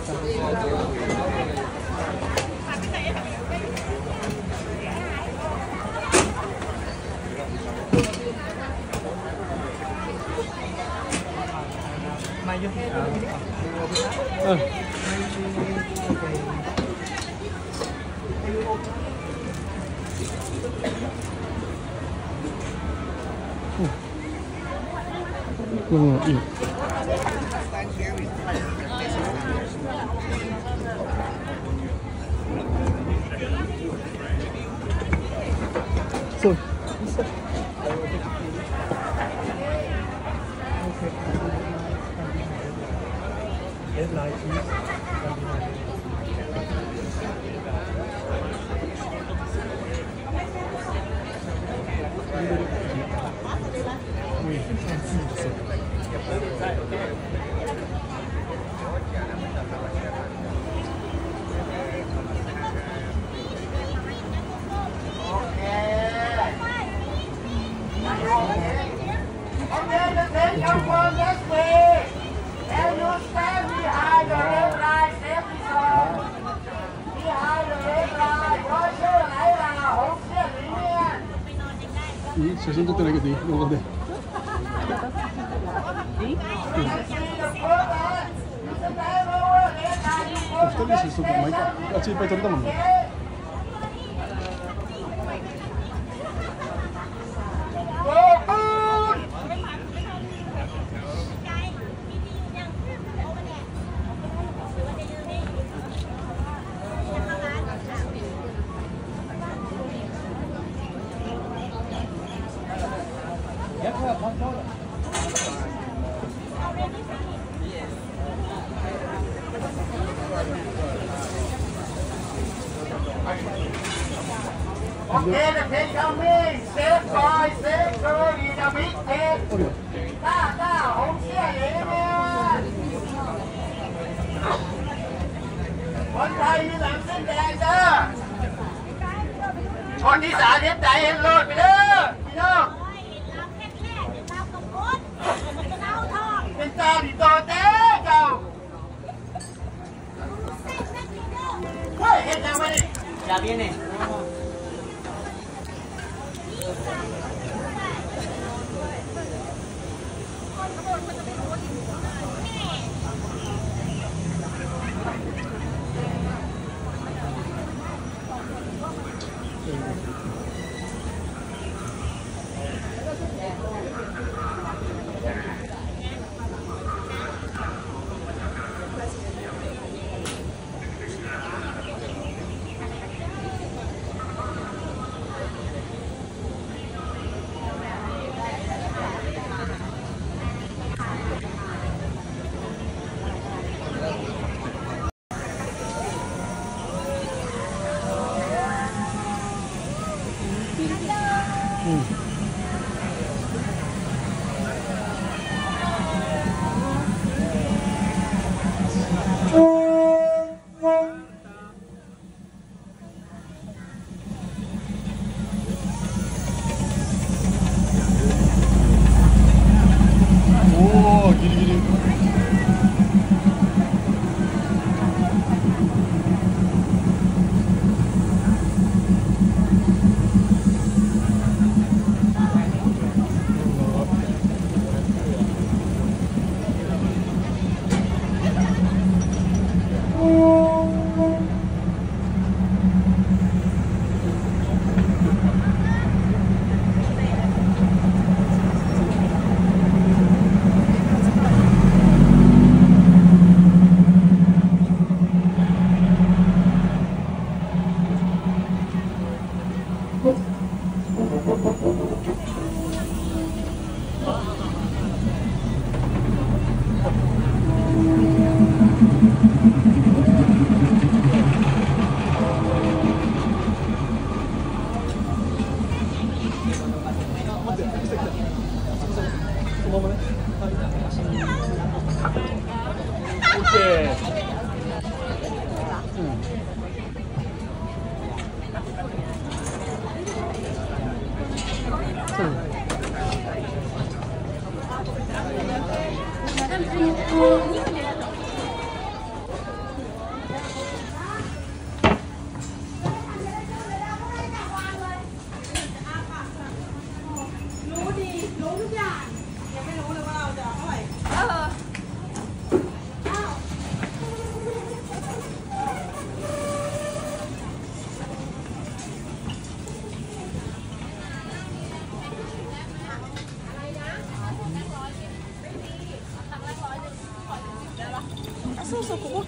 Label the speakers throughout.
Speaker 1: อีกそう写真撮ってないけどいい動画で。2人で写真撮ってもいいか。あっちいっぱい撮れたもんね。
Speaker 2: Okay, the pig coming. Safe boy, safe girl, in a big pig. Không xe vậy nha. Con thầy đi làm xinh đẹp đó. Con đi xả hết đại hết luôn mày đó. Đi đâu? Bên tao thì to té cậu. Thôi, hết ra mày đi.
Speaker 3: Ya viene.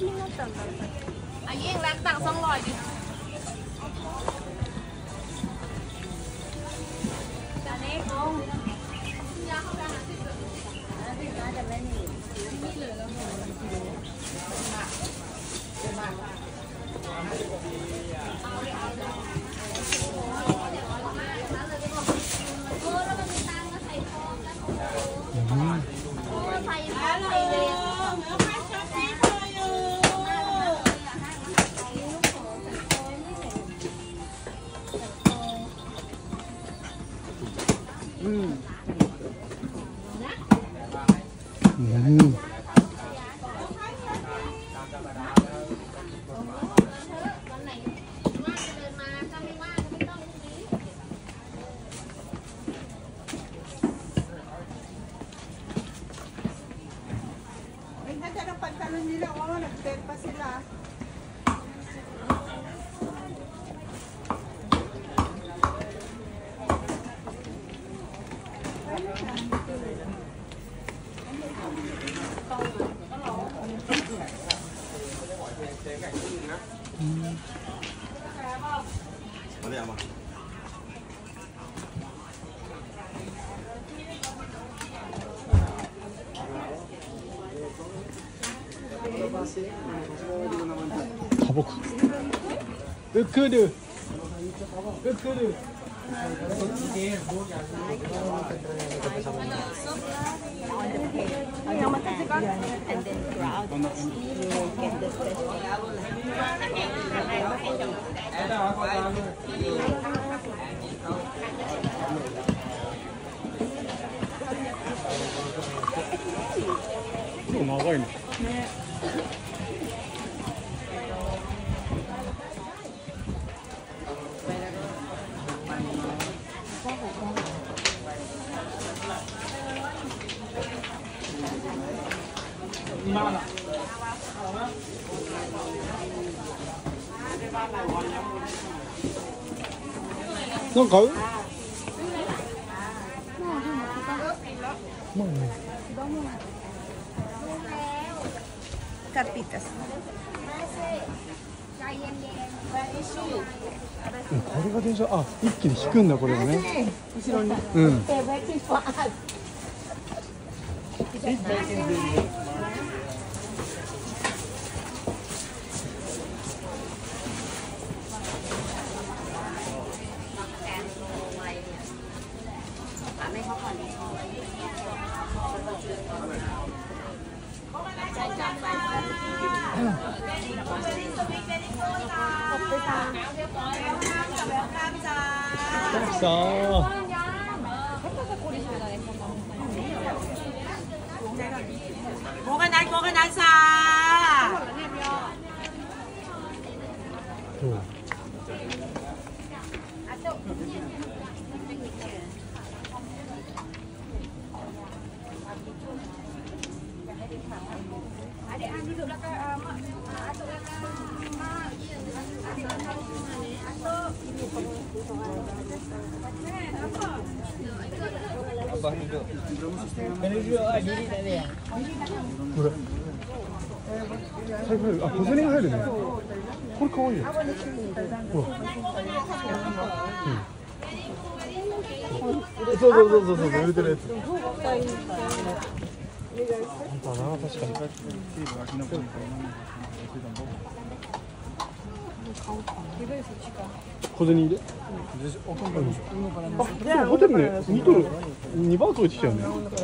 Speaker 3: 気になったんだ。あ、いいんแล้วตัง200ดิจานนี้เขายาเข้าไป50น่าจะไม่มีนี่เหลือแล้วหม
Speaker 1: タバコ。ウクル。ウクル。長いね。なんか買う？
Speaker 3: Carpitas.
Speaker 1: これが電車、あ、一気に引くんだこれがね。後ろに。うん。さあ。
Speaker 4: ごがないさ。
Speaker 1: これ。財布入る、あ、小銭が入るね。これ可愛いよ。ほら。そうそうそうそうそう、売れてるやつ。本当だな、確かに。小銭入れ。あ、ホテルね、2ドル、2バーツ置いてきたよね。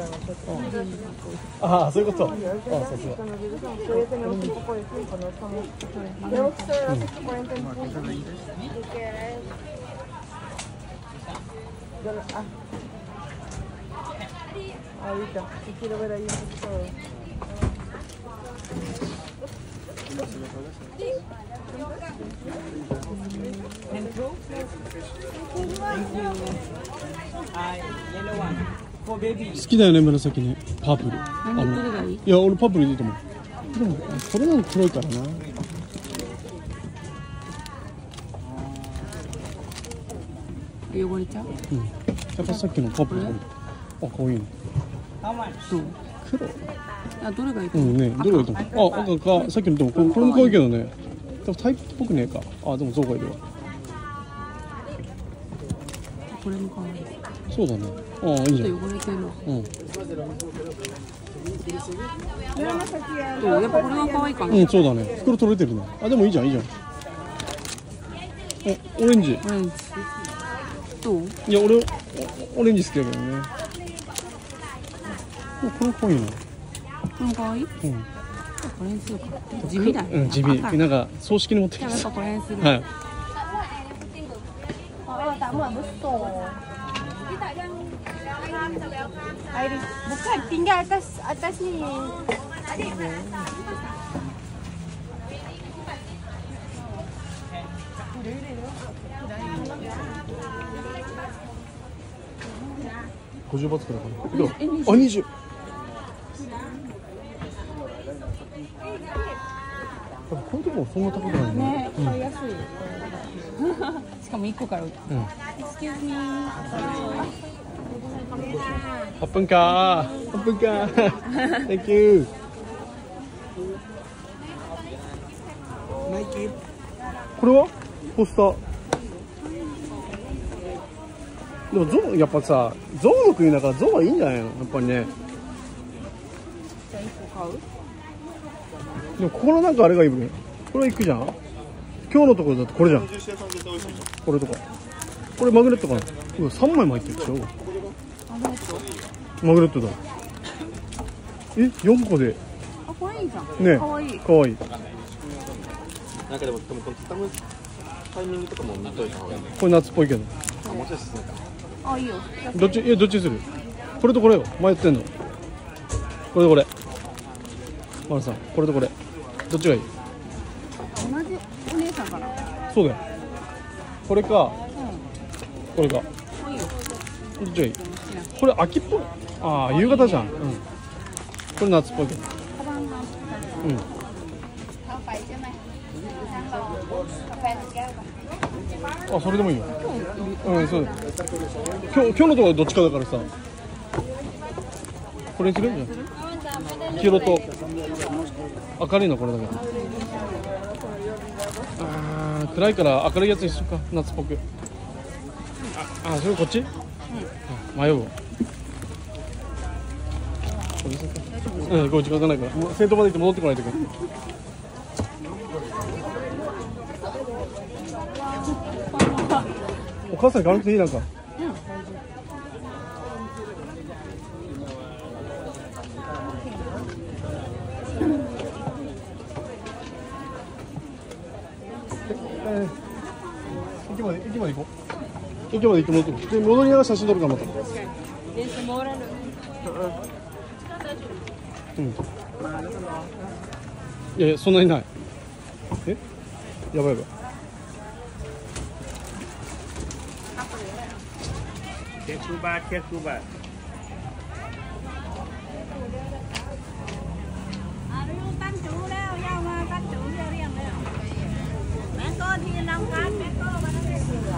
Speaker 1: ああ、そういうこと。ああ、さすが。
Speaker 5: Ahorita, si quiero ver ahí un poquito.
Speaker 4: Yellow one for baby.
Speaker 1: 好きだよね、紫ね。パープル。いや、俺パープルでいいと思う。でも、これなの黒いからな。
Speaker 5: 汚れちゃう？
Speaker 1: うん。やっぱさっきのパープル。あ、可愛いの。
Speaker 4: How much?
Speaker 1: 黒
Speaker 5: あ、どれがいいか
Speaker 1: うんね、どれがいいと思う。あ、赤か、さっきのとこれも可愛いけどね。でもタイプっぽくねえか。あ、でもそうかいるわ。
Speaker 5: これも可愛い。
Speaker 1: そうだね。ああ、いいじゃん。
Speaker 5: ちょっと汚れてるわ。
Speaker 1: うん。
Speaker 5: どうやっぱこれが可愛いかな。
Speaker 1: うん、そうだね。袋取れてるね。あ、でもいいじゃん、いいじゃん。お、オレンジ。
Speaker 5: オレンジ。どう？
Speaker 1: いや、俺、オレンジ好きだけどね。これ可愛いな。
Speaker 5: これも可愛い？
Speaker 1: うん。
Speaker 5: これにするか。地味だね。
Speaker 1: うん、地味。
Speaker 5: 赤
Speaker 1: なんか、葬式に持ってき
Speaker 5: じゃあやっぱ
Speaker 1: た。
Speaker 5: これにする。
Speaker 1: はい。
Speaker 3: Bukan, tinggal atas ni.
Speaker 1: $50くらいかな。あ、20。こういうとこそんな高くないね。
Speaker 5: ね、買いやすい。しかも1個から売る。
Speaker 1: うん。
Speaker 5: Excuse me。
Speaker 1: 8分かー。8分かー。Thank you。これはポスター。でもゾウやっぱさ、ゾウの国だからゾウはいいんじゃないのやっぱりね。
Speaker 5: じゃあ1個買う？
Speaker 1: でもここのなんかあれがいいね。これいくじゃん。今日のところだとこれじゃん。これとか。これマグネットかな。うわ、3枚も入ってるでしょ。マグネットだ。え、4個で。
Speaker 5: あ、これいいじゃん。
Speaker 1: ね。
Speaker 5: 可愛い。
Speaker 1: かわいい。
Speaker 6: なんかでもこの畳むタイミングとかも見といた方がいい。
Speaker 1: これ夏っぽいけど。
Speaker 6: あ、もうちょい進めた。
Speaker 5: あ、いいよ。
Speaker 1: どっち、いや、どっちにする。これとこれよ。迷ってんの。これとこれ。マルさん、これとこれ。どっちがいい。
Speaker 5: 同じお姉さんかな。
Speaker 1: そうだよ。これか。これか。
Speaker 5: いいよ。
Speaker 1: どっちがいい。これ秋っぽい。ああ、夕方じゃん。うん。これ夏っぽいけど。うん。あ、それでもいいよ。うん、そうだよ。今日のところどっちかだからさ。これにするじゃん。黄色と明るいのこれだけど。ああ、暗いから明るいやつにしようか。夏っぽく。あ、それこっち？うん。迷うわ。これにするか。うん、これ時間がないから。もう先頭まで行って戻ってこないといけない。お母さん行かなくていいなんか。駅まで行こう。駅まで行って戻って。で戻りながら写真撮るからまた。うん。いやいやそんなにない。え？やばいやばい。
Speaker 6: 9 บาท 9 บาท
Speaker 3: Aduh, kan chủ đâu, nhau mà kan chủ cho riêng đấy. Mẹ con thì nông cát, mẹ con mà nó biết sửa.